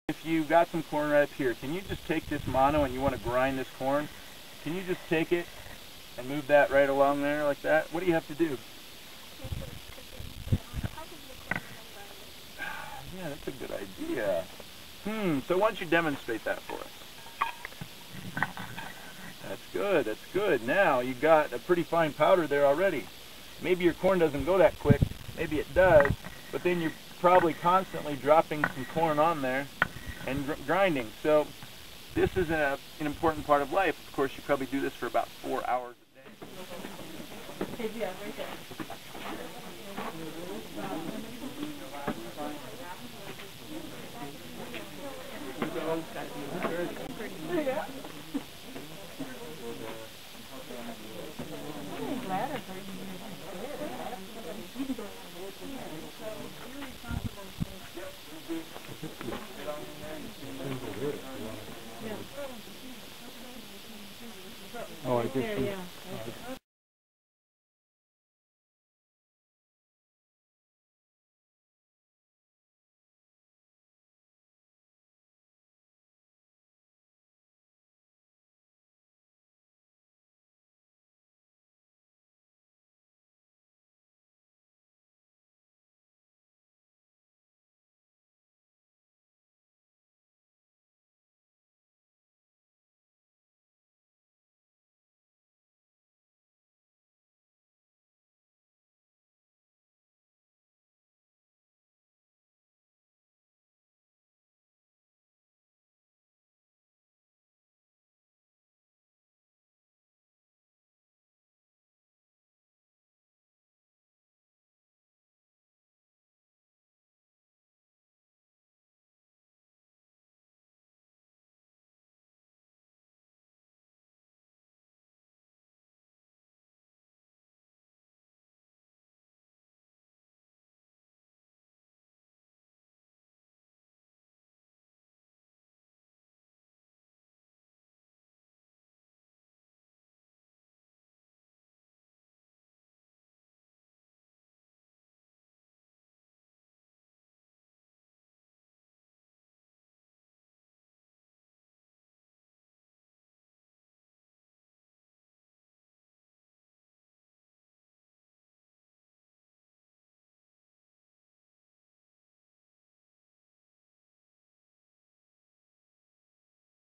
If you got some corn right up here, can you just take this mono and you want to grind this corn? Can you just take it and move that right along there like that? What do you have to do? Yeah, that's a good idea. So why don't you demonstrate that for us? That's good, that's good. Now you've got a pretty fine powder there already. Maybe your corn doesn't go that quick, maybe it does, but then you're probably constantly dropping some corn on there and grinding. So this is an important part of life. Of course, you probably do this for about 4 hours a day. Yeah, right there. Oh, I guess.